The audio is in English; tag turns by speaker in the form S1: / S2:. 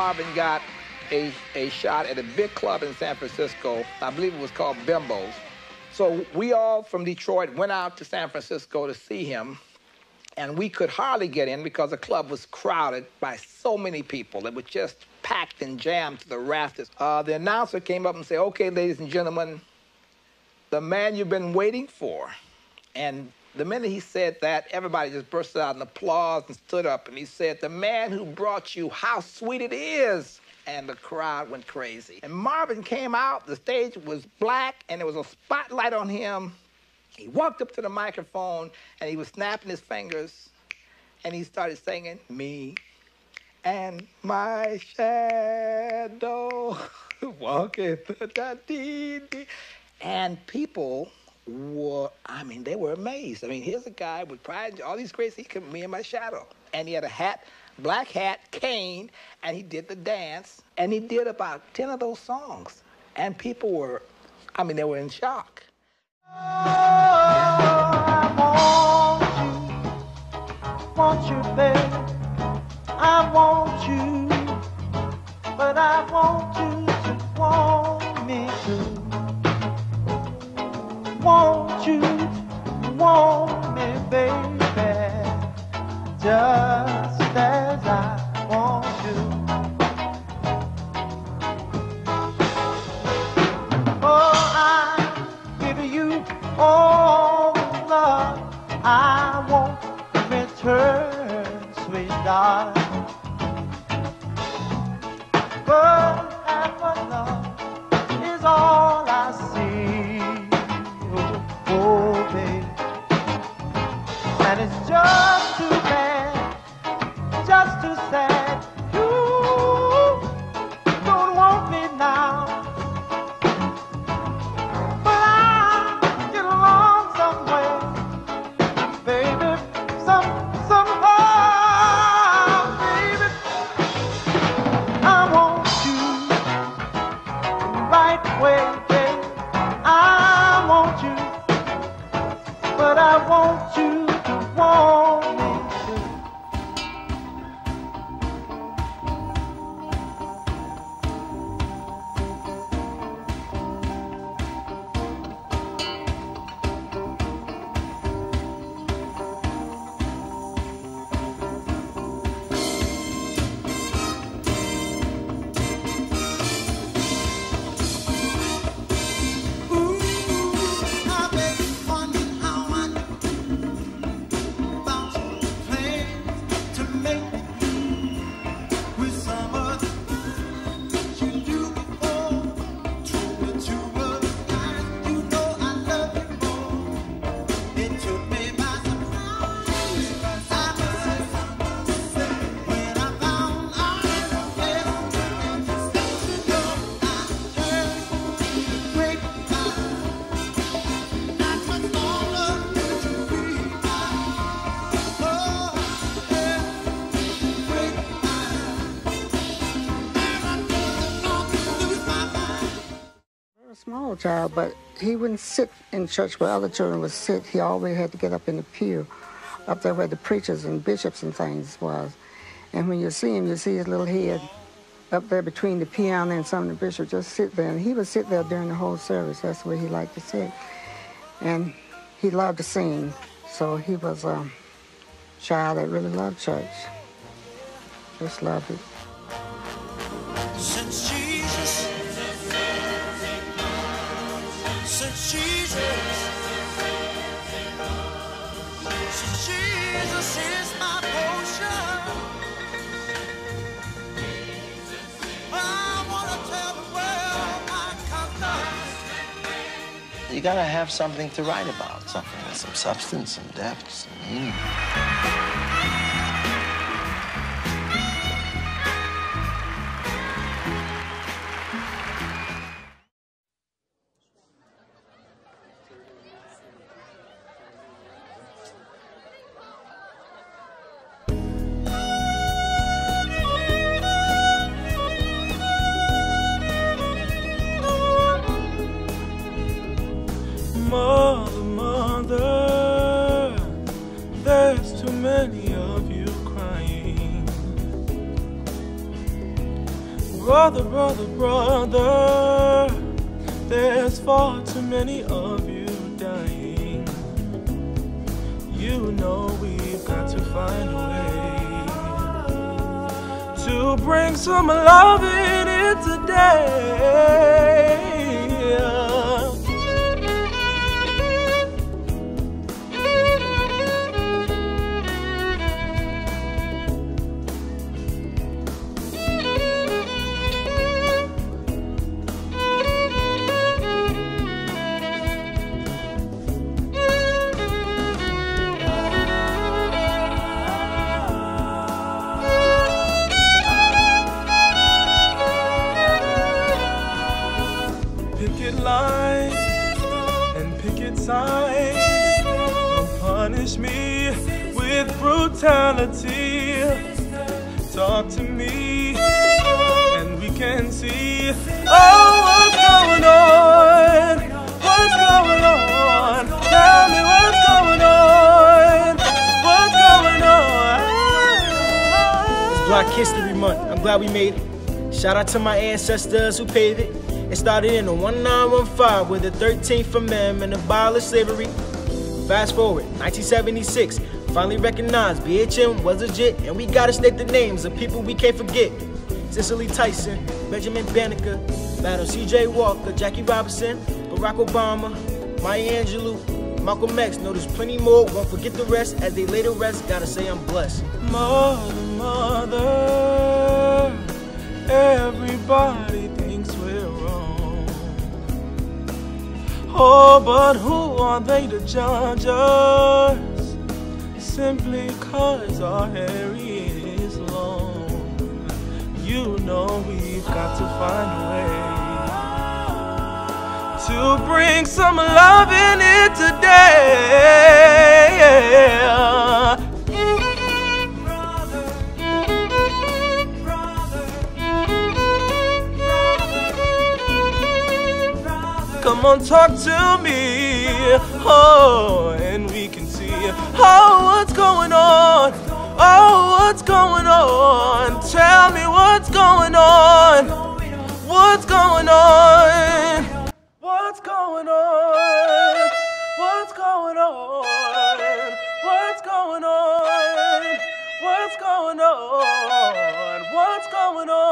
S1: Marvin got a shot at a big club in San Francisco. I believe it was called Bimbo's. So we all from Detroit went out to San Francisco to see him, and we could hardly get in because the club was crowded by so many people. It was just packed and jammed to the rafters. The announcer came up and said, "Okay, ladies and gentlemen, the man you've been waiting for." And the minute he said that, everybody just burst out in applause and stood up. And he said, "The man who brought you, how sweet it is." And the crowd went crazy. And Marvin came out. The stage was black, and there was a spotlight on him. He walked up to the microphone, and he was snapping his fingers, and he started singing, "Me and my shadow walking da-dee-dee." And people were, they were amazed. Here's a guy with pride, all these greats, he could Me and My Shadow. And he had a hat, black hat, cane, and he did the dance, and he did about 10 of those songs. And people were, they were in shock.
S2: I want you, babe. I want you, but I want you to want me too. Want you to want me, baby, just as I want you. Oh, I give you all the love I want in return, sweet darling. But half of love is all I see, oh baby. And it's just too bad, just too sad, you don't want me now. But I'll get along somewhere, baby, somehow, baby. I want you the right way, baby. I want you, but I want you to want me too.
S3: Small child, but he wouldn't sit in church where other children would sit. He always had to get up in the pew, up there where the preachers and bishops and things was. And when you see him, you see his little head up there between the piano and some of the bishops just sit there. And he would sit there during the whole service. That's the way he liked to sit. And he loved to sing. So he was a child that really loved church. Just loved it.
S2: Since Jesus is my portion, I want to tell the world my conduct.
S4: You gotta have something to write about, something with some substance, some depth, some meaning.
S2: Mother, there's too Brother, brother, brother, there's far too many of you dying. You know we've got to find a way to bring some love in it today. Picket lines and picket signs don't punish me with brutality. Talk to me and we can see, oh, what's going on? What's going on? Tell me what's going on? What's going on?
S5: It's Black History Month. I'm glad we made it. Shout out to my ancestors who paved it. It started in the 1915 with the 13th Amendment abolished slavery. Fast forward, 1976, finally recognized BHM was legit, and we gotta state the names of people we can't forget. Cicely, Tyson, Benjamin Banneker, Battle C.J. Walker, Jackie Robinson, Barack Obama, Maya Angelou, Malcolm X. Know there's plenty more, won't forget the rest. As they lay to rest, gotta say I'm blessed.
S2: Mother, mother, everybody thinks we're wrong. Oh, but who are they to judge us? Simply 'cause our hair is long. You know we've got to find a way to bring some love in it today. Come on, talk to me, oh, and we can see, oh, what's going on? Oh, what's going on? Tell me what's going on? What's going on? What's going on? What's going on? What's going on? What's going on? What's going on?